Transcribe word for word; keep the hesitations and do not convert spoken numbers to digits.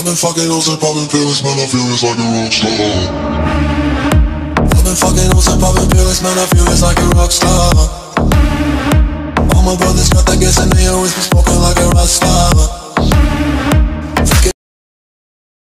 I've been fucking hoes and popping pills, man, I feel it's like a rock star. I've been fucking hoes and popping pills, man, I feel it's like a rock star. All my brothers got that gas and they always be smoking